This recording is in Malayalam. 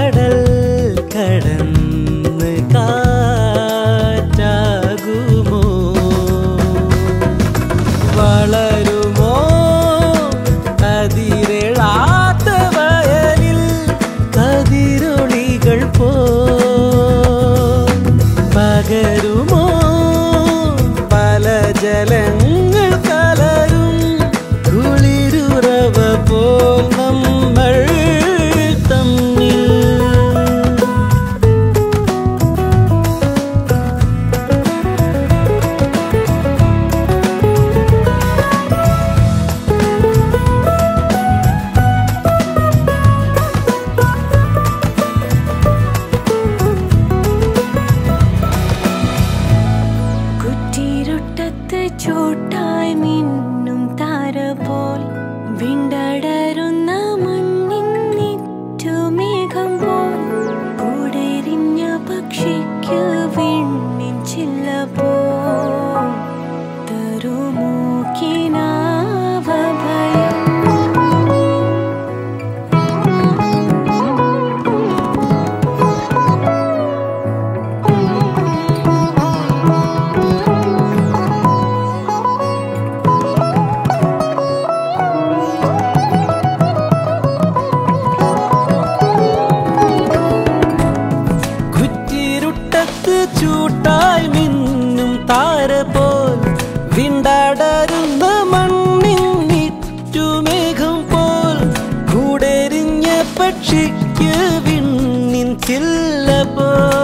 കടൽ കടന്ന് കാറ്റാകുമോ വളരുമോ അതിരളാത്ത വയലിൽ കതിരൊളികൾ പോ പകരുമോ പല ജലങ്ങൾ കലരും കുളിരുറവ പോൽ നമ്മൾ തമ്മിൽ ചൂട്ടായി മിന്നും താര പോൽ വിണ്ടടരുന്ന മണ്ണിൻ നിറ്റുമേഘം പോൽ കൂടെരിഞ്ഞ പക്ഷിക്ക് വിണ്ണിൻ ചില്ല പോൽ തരുമോ കിനാവ ഭയം ചൂട്ടായി മിന്നും താര പോൽ വിണ്ടടരുന്ന മണ്ണിൻ നിറ്റുമേഘം പോൽ കൂടെരിഞ്ഞ പക്ഷിക്ക് വിണ്ണിൻ ചില്ല പോൽ